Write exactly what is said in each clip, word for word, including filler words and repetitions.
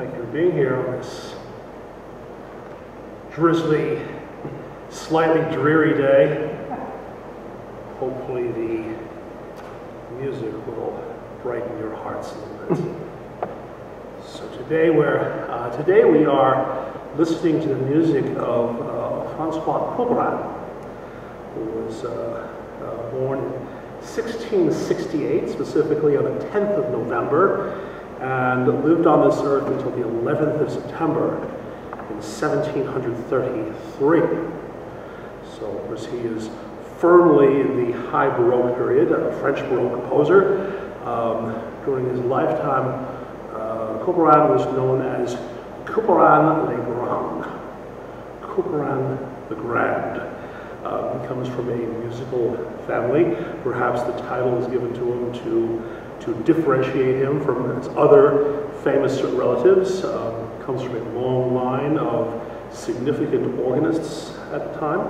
Thank you for being here on this drizzly, slightly dreary day. Hopefully the music will brighten your hearts a little bit. So today we're uh, today we are listening to the music of uh, Francois Couperin, who was uh, uh, born in sixteen sixty-eight, specifically on the tenth of November, and lived on this earth until the eleventh of September in seventeen thirty-three. So, of course, he is firmly in the High Baroque period, a French Baroque composer. Um, during his lifetime, uh, Couperin was known as Couperin le Grand. Couperin the Grand. Uh, he comes from a musical family. Perhaps the title was given to him to, to differentiate him from his other famous relatives. Um, comes from a long line of significant organists at the time.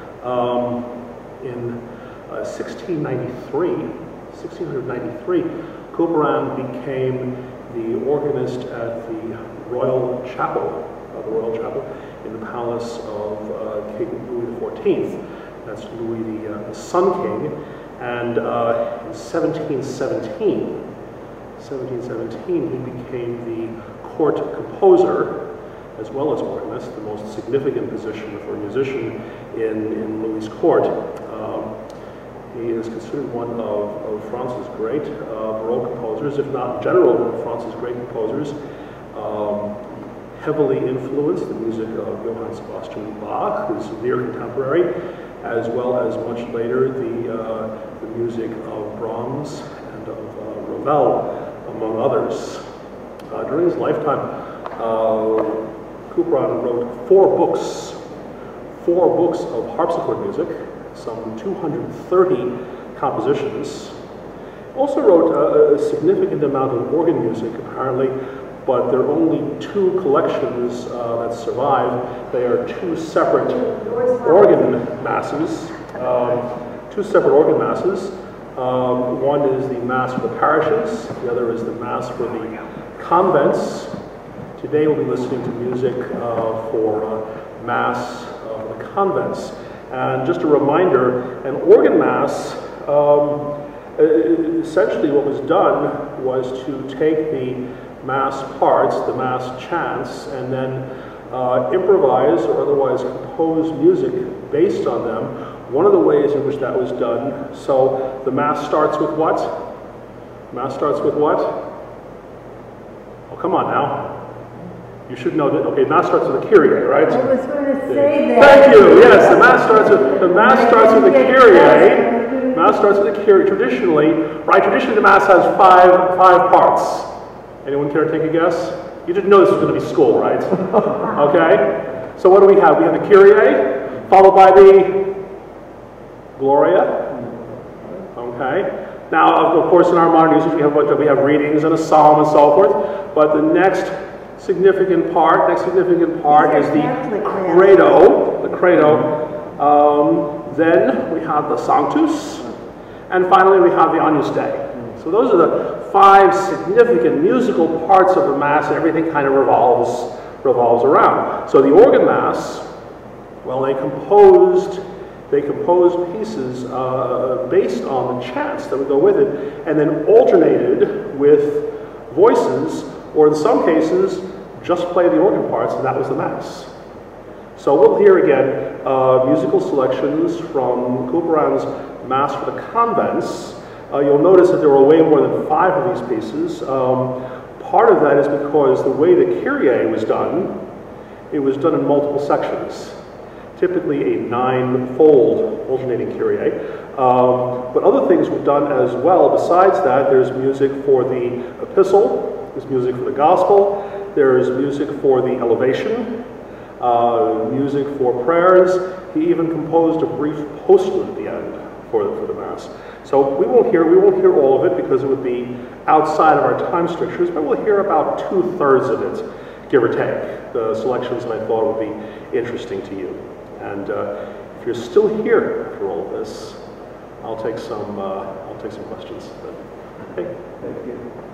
Um, in uh, sixteen ninety-three, sixteen ninety-three, Couperin became the organist at the Royal Chapel, uh, the Royal Chapel in the palace of uh, King Louis the fourteenth. That's Louis the, uh, the Sun King. And uh, in seventeen seventeen, seventeen seventeen, he became the court composer as well as organist, the most significant position for a musician in, in Louis's court. Um, he is considered one of, of France's great uh, Baroque composers, if not in general one of France's great composers. Um, heavily influenced the music of Johann Sebastian Bach, who's a near contemporary, as well as much later the, uh, the music of Brahms and of uh, Ravel, among others. Uh, during his lifetime, uh, Couperin wrote four books, four books of harpsichord music, some two hundred thirty compositions. Also wrote a, a significant amount of organ music, apparently, but there are only two collections uh, that survive. They are two separate organ masses, um, two separate organ masses. Um, one is the Mass for the parishes, the other is the Mass for the convents. Today we'll be listening to music uh, for uh, Mass uh, for the convents. And just a reminder, an organ Mass, um, essentially what was done was to take the Mass parts, the Mass chants, and then uh, improvise or otherwise compose music based on them. One of the ways in which that was done, so the Mass starts with what? Mass starts with what? Oh, come on now. You should know that. Okay, Mass starts with a Kyrie, right? I was going to say that. Thank you. Yes, the Mass starts with the Mass starts with a Kyrie. Mass starts with a Kyrie. Traditionally, right? Traditionally, the Mass has five five parts. Anyone care to take a guess? You didn't know this was going to be school, right? Okay. So what do we have? We have the Kyrie, followed by the Gloria. Okay. Now, of course, in our modern usage, we have what we have readings and a psalm and so forth. But the next significant part, next significant part is the credo, the credo. Um, then we have the Sanctus, and finally we have the Agnus Dei. So those are the five significant musical parts of the Mass. Everything kind of revolves revolves around. So the organ Mass, well, they composed they composed pieces uh, based on the chants that would go with it, and then alternated with voices, or in some cases, just play the organ parts, and that was the Mass. So we'll hear again uh, musical selections from Couperin's Mass for the Convents. Uh, you'll notice that there were way more than five of these pieces. Um, part of that is because the way the Kyrie was done, it was done in multiple sections. Typically a nine-fold alternating Kyrie. Um, but other things were done as well. Besides that, there's music for the Epistle, there's music for the Gospel, there's music for the Elevation, uh, music for prayers. He even composed a brief postlude at the end for the, for the Mass. So we won't hear we won't hear all of it because it would be outside of our time strictures, but we'll hear about two-thirds of it, give or take. The selections that I thought would be interesting to you. And uh, if you're still here after all of this, I'll take some uh, I'll take some questions. Okay. Thank you.